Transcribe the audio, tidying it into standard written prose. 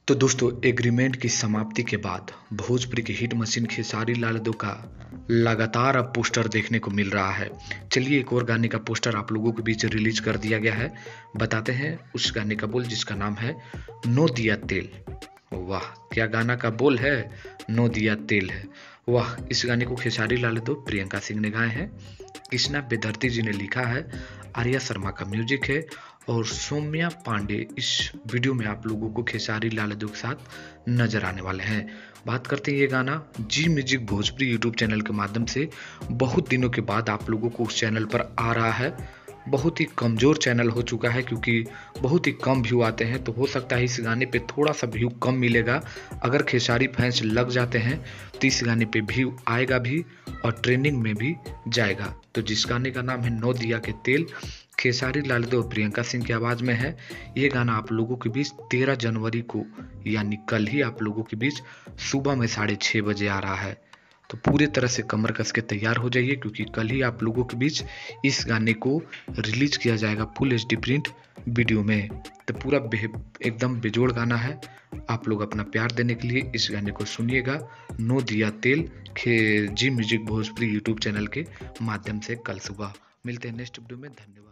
तो दोस्तों, एग्रीमेंट की समाप्ति के बाद भोजपुरी की हिट मशीन खेसारी लाल यादव का लगातार अब पोस्टर देखने को मिल रहा है। चलिए एक और गाने का पोस्टर आप लोगों के बीच रिलीज कर दिया गया है। बताते हैं उस गाने का बोल, जिसका नाम है नो दिया तेल। वाह, क्या गाना का बोल है, नो दिया तेल है। वाह, इस गाने को खेसारी लाल यादव, प्रियंका सिंह ने गाए हैं, कृष्णा बेदर्ती जी ने लिखा है, आर्या शर्मा का म्यूजिक है और सौम्या पांडे इस वीडियो में आप लोगों को खेसारी लाल यादव के साथ नजर आने वाले हैं। बात करते हैं, ये गाना Zee music Bhojpuri YouTube channel के माध्यम से बहुत दिनों के बाद आप लोगों को उस चैनल पर आ रहा है। बहुत ही कमज़ोर चैनल हो चुका है क्योंकि बहुत ही कम व्यू आते हैं, तो हो सकता है इस गाने पे थोड़ा सा व्यू कम मिलेगा। अगर खेसारी फैंस लग जाते हैं तो इस गाने पे व्यू आएगा भी और ट्रेंडिंग में भी जाएगा। तो जिस गाने का नाम है नो दिया के तेल, खेसारी लाल यादव और प्रियंका सिंह की आवाज़ में है। ये गाना आप लोगों के बीच 13 जनवरी को यानी कल ही आप लोगों के बीच सुबह में 6:30 बजे आ रहा है। तो पूरी तरह से कमर कस के तैयार हो जाइए क्योंकि कल ही आप लोगों के बीच इस गाने को रिलीज किया जाएगा फुल एचडी प्रिंट वीडियो में। तो पूरा एकदम बेजोड़ गाना है। आप लोग अपना प्यार देने के लिए इस गाने को सुनिएगा, नो दिया तेल, Zee music Bhojpuri YouTube channel के माध्यम से कल सुबह। मिलते हैं नेक्स्ट वीडियो में। धन्यवाद।